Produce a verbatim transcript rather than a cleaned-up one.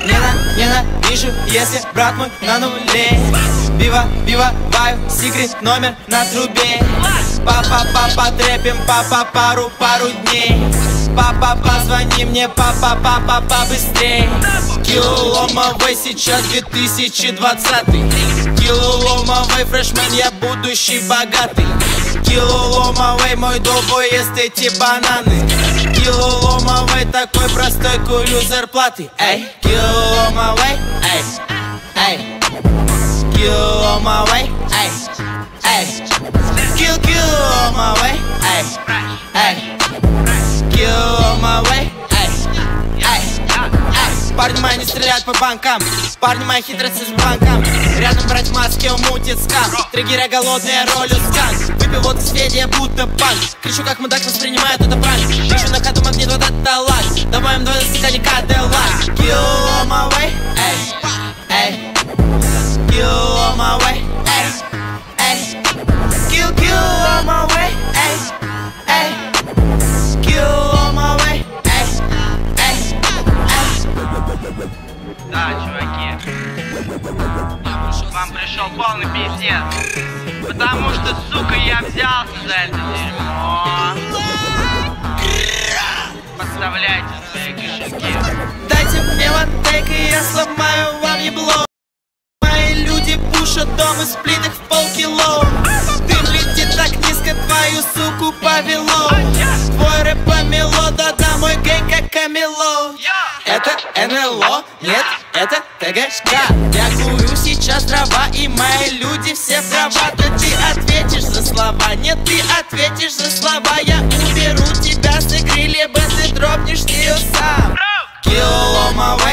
Ненавижу, если брат мой на нуле. Пиво, пиво, баю, секрет номер на трубе. Папа, папа, трепим, папа, пару, пару дней. Папа, позвони мне, папа, папа, побыстрей. Килоломовый, сейчас две тысячи двадцатый. Килоломовый, фрешмен, я будущий богатый. Килоломовый, мой долбой, ест эти бананы. Килоломовый, такой простой, курю зарплаты. Эй, килоломовый, эй, эй. Килоломовый, эй, эй. Кил, килоломовый, эй, эй. Килоломовый, эй, эй, эй. Парни мои не стреляют по банкам. Парни мои хитрятся с банкам. Рядом брать маски, умутит скам. Триггеры голодные, ролю скан. Выпил вот сведения, будто панк. Кричу, как мудак воспринимает это пранк. Вижу на ходу магнит, вот это лак. До моем двадцати не Кадиллак. Килоломовый, эй, эй. Килоломовый, эй, эй. Кил, килоломовый, эй, эй. Килоломовый, эй, эй, эй. Да, чуваки, вам пришел полный пиздец, потому что, сука, я взялся за это дерьмо. Подставляйте свои кошельки. Дайте мне вантейк, и я сломаю вам ебло. Мои люди пушат дом из плиток в полкило. Дым летит так низко, твою суку повело. Твой рэп помело, да-да, мой гэнг как камело. Это эн эл о, нет, это тэ гэ ка. Я курю сейчас трава, и мои люди все права. Да ты ответишь за слова, нет, ты ответишь за слова. Я уберу тебя с игры, либо ты дропнешь ее сам. Килоломовый,